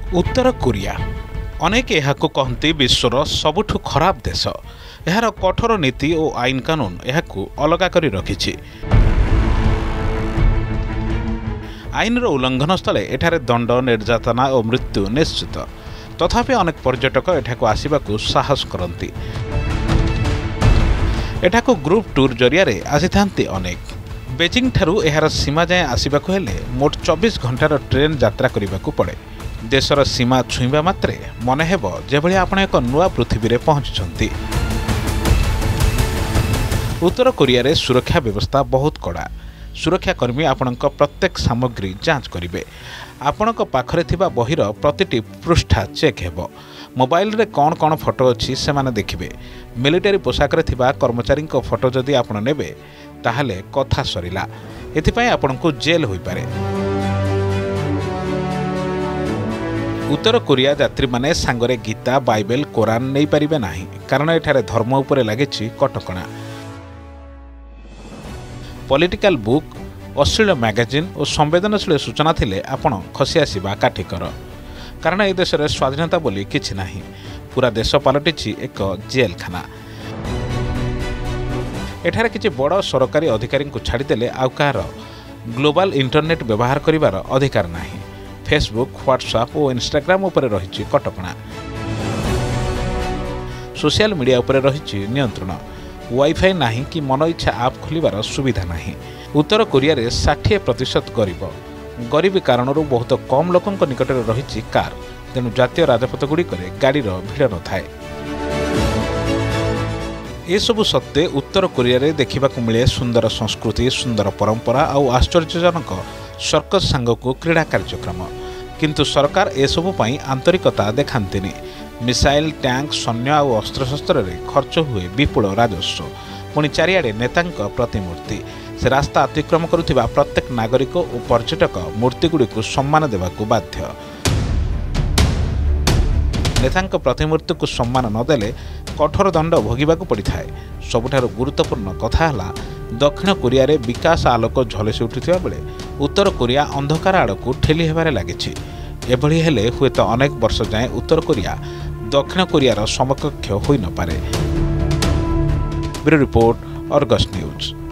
उत्तर Korea अनेक यहाकु कहती विश्वर सबुठु खराब देश। यार कठोर नीति और आईन कानून यहाकु अलगा करी रखिछि। आईन उल्लंघन स्थले एठारे दंड निर्यातना और मृत्यु निश्चित। तथापि अनेक पर्यटक एठाकु आसिबाकु साहस करती। एठाकु ग्रुप टूर जरिया आसीथांती अनेक। बेजिंग ठारू एहार सीमा जाए आसिबाकु हेले मोट 24 घंटार ट्रेन यात्रा करिबाकु पड़े। देशर सीमा छुईबा मात्रे मन हेब जेभଳି आपण एक नुआ पृथ्वी रे पहुंचछंती। उत्तर कोरिया रे सुरक्षा व्यवस्था बहुत कड़ा। सुरक्षाकर्मी आपणक प्रत्येक सामग्री जांच करिवे। आपणक पाखरे थिबा बहिर प्रतिटी पृष्ठा चेक हेब। मोबाइल रे कौन कौन फोटो अच्छी से माने देखिबे। मिलिटारी पोशाक रे थिबा कर्मचारी फोटो जदि आपण नेबे ताहले कथा सरिला। एथिपई आपणको जेल होई पारे। उत्तर कोरिया यात्री माने सांगरे गीता बाइबल कोरान नहीं पारिबे नाही, कारण एठारे धर्म उपरे लागिछि कटकणा। पॉलिटिकल बुक, अश्लील मैगजीन और संवेदनशील सूचना थिले आपण खसी आसीबा काठिकर, कारण ए देश रे स्वाधीनता बोली किछि नाही। पूरा देश पलटिछि एक जेल खाना। एठारे किछि बड़ सरकारी अधिकारी को छाड़ीदेले आउ कहार ग्लोबल इंटरनेट व्यवहार करिवार अधिकार नाही। फेसबुक, व्हाट्सएप और इंस्टाग्राम उपरे रहिछि कटकणा। सोशल मीडिया उपरे रहिछि नियंत्रण। वाईफाई नाही कि मन इच्छा आप खोलिबार सुविधा नाही। उत्तर कोरिया रे 60% गरीबी कारण बहुत कम लोकंक निकट रहिछि कार। तेणु जातीय राजपथ गुड़िक गाड़ीर भिड़ न थाए। एसबु सत्ते उत्तर कोरिया रे देखिबाकु मिले सुंदर संस्कृति, सुंदर परंपरा और आश्चर्यजनक सर्कस सांगकु क्रीड़ा कार्यक्रम। किंतु सरकार एसबु पई आंतरिकता देखांतिनी। मिसाइल, टैंक, सैन्य और अस्त्रशस्त्र रे खर्च हुए विपुल राजस्व। पुणी चारिआडे नेतांक प्रतिमूर्ति। से रास्ता अतिक्रम करुथिबा प्रत्येक नागरिक और पर्यटक मूर्तिगुड़िक सम्मान देवाकू बाध्य। नेतांक प्रतिमूर्ति को सम्मान नदेले कठोर दंड भोगिबाकू पड़िथाए। सबुठारु गुरुत्वपूर्ण कथा हला दक्षिण कोरिया रे विकास आलोक झलसी उठुथिबा बेले उत्तर कोरिया अंधकार आड़कू ठेली हेबारे लागिछि। एभଳି हेले हुएत अनेक वर्ष जाए उत्तर कोरिया दक्षिण कोरियार समकक्ष होई न पारे। Bureau report, Argus news.